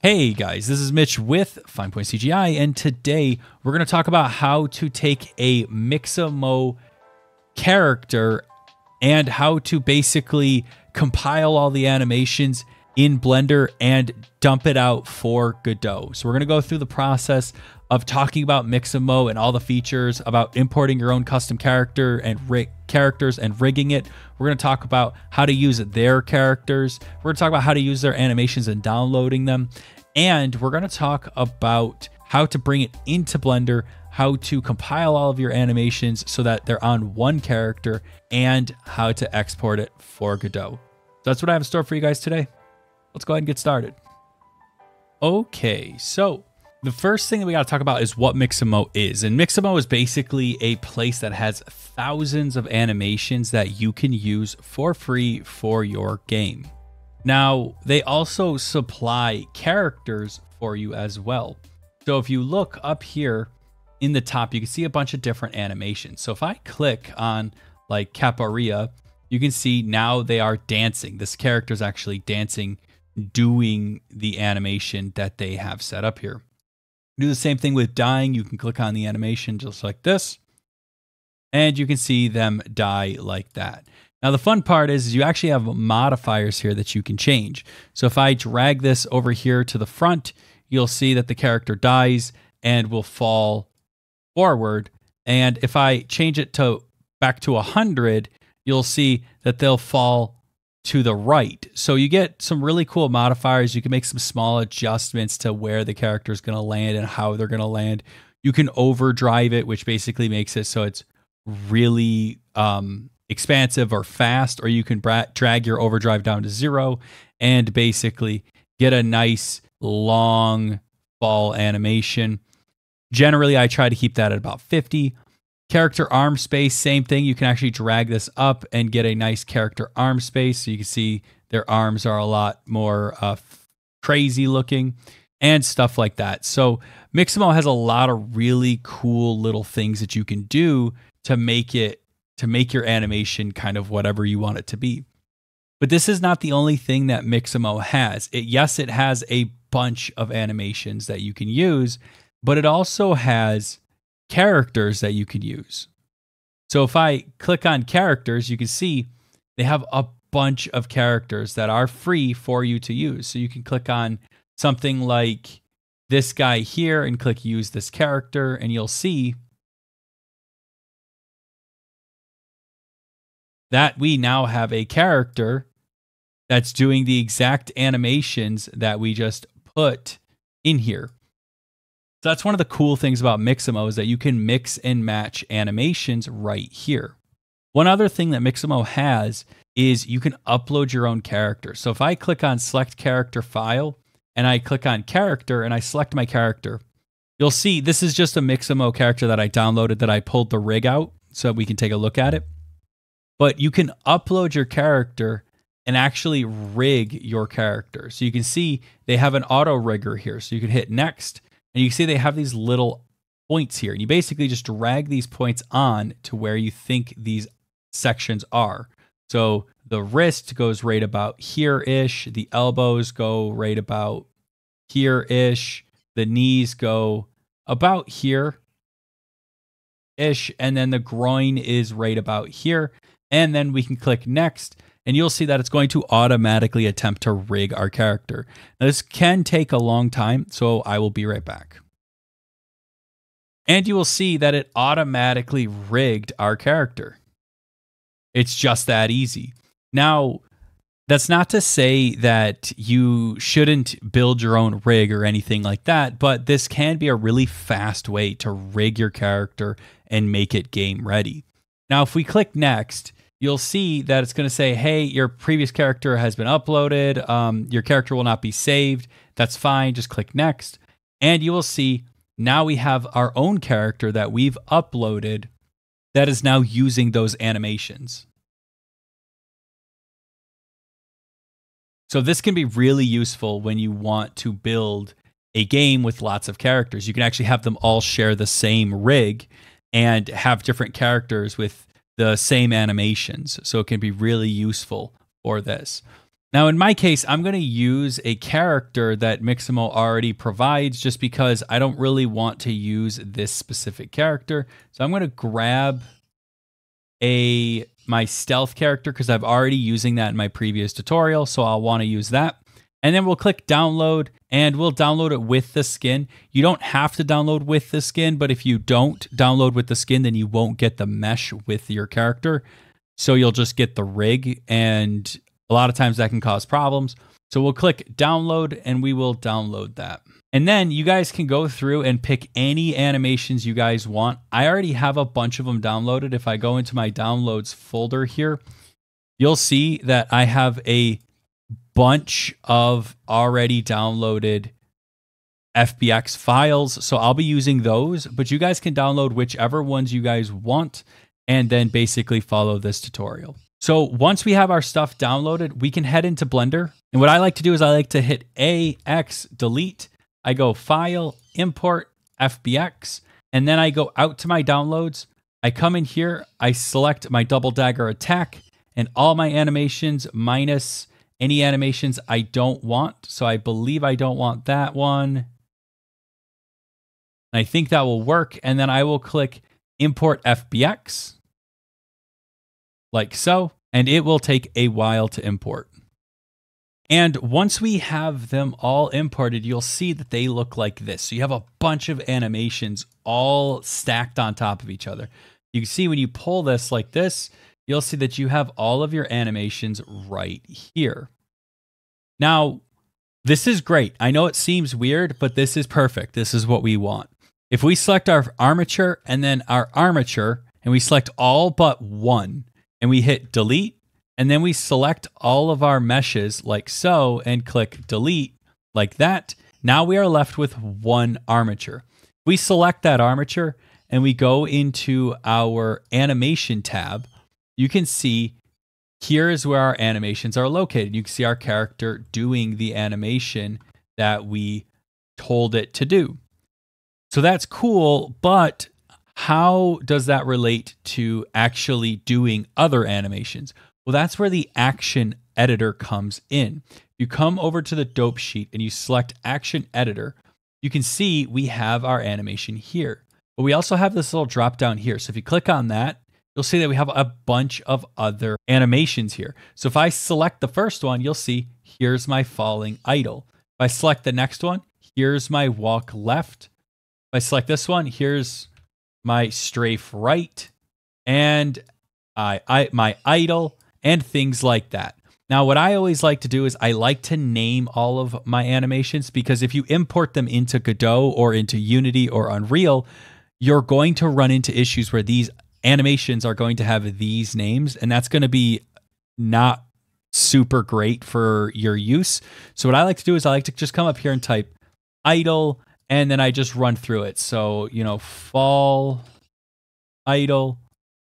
Hey guys, this is Mitch with Fine Point CGI, and today we're going to talk about how to take a Mixamo character and how to basically compile all the animations in Blender and dump it out for Godot. So we're going to go through the process of talking about Mixamo and all the features, about importing your own custom character and characters and rigging it. We're going to talk about how to use their characters. We're going to talk about how to use their animations and downloading them. And we're going to talk about how to bring it into Blender, how to compile all of your animations so that they're on one character, and how to export it for Godot. So that's what I have in store for you guys today. Let's go ahead and get started. Okay, so the first thing that we got to talk about is what Mixamo is. And Mixamo is basically a place that has thousands of animations that you can use for free for your game. Now, they also supply characters for you as well. So if you look up here in the top, you can see a bunch of different animations. So if I click on like Capoeira, you can see now they are dancing. This character is actually dancing, doing the animation that they have set up here. Do the same thing with dying. You can click on the animation just like this, and you can see them die like that. Now, the fun part is you actually have modifiers here that you can change. So if I drag this over here to the front, you'll see that the character dies and will fall forward. And if I change it to back to 100, you'll see that they'll fall to the right. So you get some really cool modifiers. You can make some small adjustments to where the character is going to land and how they're going to land. You can overdrive it, which basically makes it so it's really expansive or fast, or you can drag your overdrive down to 0 and basically get a nice long fall animation. Generally, I try to keep that at about 50. Character arm space, same thing. You can actually drag this up and get a nice character arm space. So you can see their arms are a lot more crazy looking and stuff like that. So Mixamo has a lot of really cool little things that you can do to make your animation kind of whatever you want it to be. But this is not the only thing that Mixamo has. Yes, it has a bunch of animations that you can use, but it also has characters that you can use. So if I click on characters, you can see they have a bunch of characters that are free for you to use. So you can click on something like this guy here and click use this character, and you'll see that we now have a character that's doing the exact animations that we just put in here. So that's one of the cool things about Mixamo, is that you can mix and match animations right here. One other thing that Mixamo has is you can upload your own character. So if I click on select character file and I click on character and I select my character, you'll see this is just a Mixamo character that I downloaded that I pulled the rig out so we can take a look at it. But you can upload your character and actually rig your character. So you can see they have an auto rigger here. So you can hit next, and you can see they have these little points here. And you basically just drag these points on to where you think these sections are. So the wrist goes right about here-ish. The elbows go right about here-ish. The knees go about here-ish. And then the groin is right about here. And then we can click next, and you'll see that it's going to automatically attempt to rig our character. Now, this can take a long time, so I will be right back. And you will see that it automatically rigged our character. It's just that easy. Now, that's not to say that you shouldn't build your own rig or anything like that, but this can be a really fast way to rig your character and make it game ready. Now, if we click next, you'll see that it's going to say, hey, your previous character has been uploaded. Your character will not be saved. That's fine. Just click next. And you will see now we have our own character that we've uploaded that is now using those animations. So this can be really useful when you want to build a game with lots of characters. You can actually have them all share the same rig and have different characters with the same animations. So it can be really useful for this. Now, in my case, I'm going to use a character that Mixamo already provides just because I don't really want to use this specific character. So I'm going to grab my stealth character because I've already using that in my previous tutorial. So I'll want to use that. And then we'll click download and we'll download it with the skin. You don't have to download with the skin, but if you don't download with the skin, then you won't get the mesh with your character. So you'll just get the rig, and a lot of times that can cause problems. So we'll click download and we will download that. And then you guys can go through and pick any animations you guys want. I already have a bunch of them downloaded. If I go into my downloads folder here, you'll see that I have a bunch of already downloaded FBX files. So I'll be using those, but you guys can download whichever ones you guys want and then basically follow this tutorial. So once we have our stuff downloaded, we can head into Blender. And what I like to do is I like to hit AX delete. I go File, Import, FBX, and then I go out to my downloads. I come in here, I select my double dagger attack and all my animations minus any animations I don't want. So I believe I don't want that one. And I think that will work. And then I will click Import FBX like so, and it will take a while to import. And once we have them all imported, you'll see that they look like this. So you have a bunch of animations all stacked on top of each other. You can see when you pull this like this, you'll see that you have all of your animations right here. Now, this is great. I know it seems weird, but this is perfect. This is what we want. If we select our armature and then our armature, and we select all but one, and we hit delete, and then we select all of our meshes like so and click delete like that. Now we are left with one armature. We select that armature and we go into our animation tab. You can see here is where our animations are located. You can see our character doing the animation that we told it to do. So that's cool, but how does that relate to actually doing other animations? Well, that's where the action editor comes in. You come over to the dope sheet and you select action editor. You can see we have our animation here, but we also have this little drop down here. So if you click on that, you'll see that we have a bunch of other animations here. So if I select the first one, you'll see here's my falling idle. If I select the next one, here's my walk left. If I select this one, here's my strafe right, and my idle, and things like that. Now, what I always like to do is I like to name all of my animations, because if you import them into Godot or into Unity or Unreal, you're going to run into issues where these animations are going to have these names, and that's going to be not super great for your use. So what I like to do is I like to just come up here and type idle, and then I just run through it. So, you know, fall idle.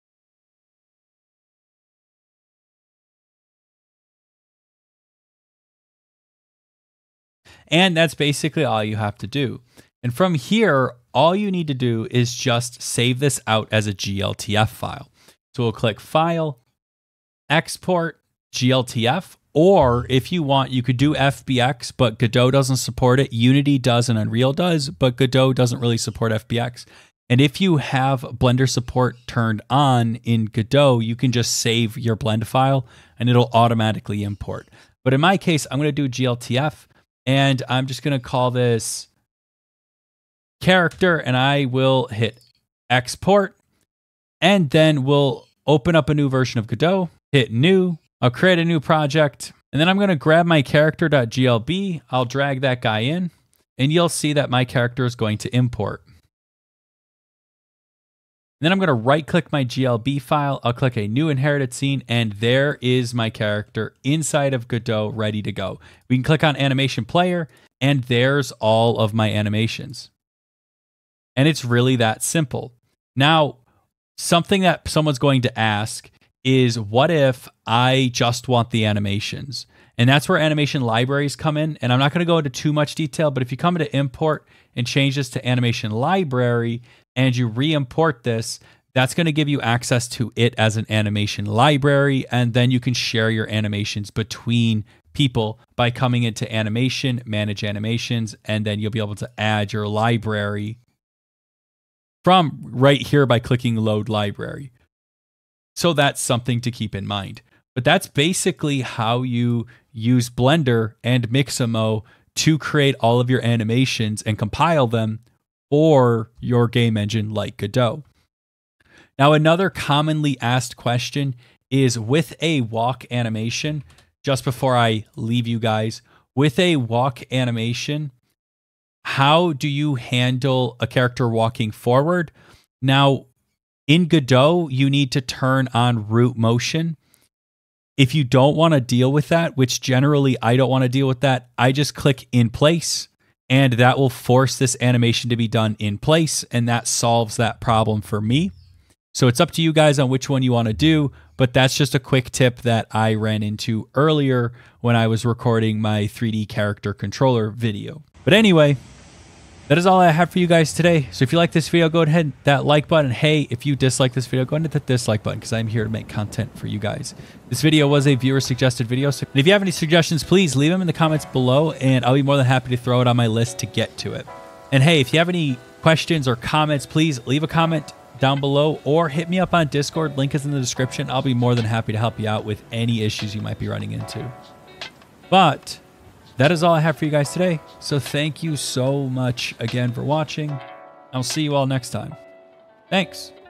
And that's basically all you have to do. And from here, all you need to do is just save this out as a GLTF file. So we'll click File, Export, GLTF, or if you want, you could do FBX, but Godot doesn't support it. Unity does and Unreal does, but Godot doesn't really support FBX. And if you have Blender support turned on in Godot, you can just save your blend file and it'll automatically import. But in my case, I'm going to do GLTF, and I'm just going to call this character, and I will hit export, and then we'll open up a new version of Godot, hit new. I'll create a new project, and then I'm going to grab my character.glb. I'll drag that guy in, and you'll see that my character is going to import. Then I'm going to right click my GLB file. I'll click a new inherited scene, and there is my character inside of Godot ready to go. We can click on animation player, and there's all of my animations. And it's really that simple. Now, something that someone's going to ask is, what if I just want the animations? And that's where animation libraries come in. And I'm not going to go into too much detail, but if you come into import and change this to animation library and you re-import this, that's going to give you access to it as an animation library. And then you can share your animations between people by coming into animation, manage animations, and then you'll be able to add your library from right here by clicking load library. So that's something to keep in mind. But that's basically how you use Blender and Mixamo to create all of your animations and compile them for your game engine like Godot. Now, another commonly asked question is with a walk animation, just before I leave you guys, with a walk animation, how do you handle a character walking forward? Now, in Godot, you need to turn on root motion. If you don't want to deal with that, which generally I don't want to deal with that, I just click in place and that will force this animation to be done in place, and that solves that problem for me. So it's up to you guys on which one you want to do, but that's just a quick tip that I ran into earlier when I was recording my 3D character controller video. But anyway, that is all I have for you guys today. So if you like this video, go ahead and hit that like button. Hey, if you dislike this video, go ahead and hit the dislike button because I'm here to make content for you guys. This video was a viewer suggested video. So if you have any suggestions, please leave them in the comments below and I'll be more than happy to throw it on my list to get to it. And hey, if you have any questions or comments, please leave a comment down below or hit me up on Discord. Link is in the description. I'll be more than happy to help you out with any issues you might be running into. But that is all I have for you guys today. So thank you so much again for watching. I'll see you all next time. Thanks.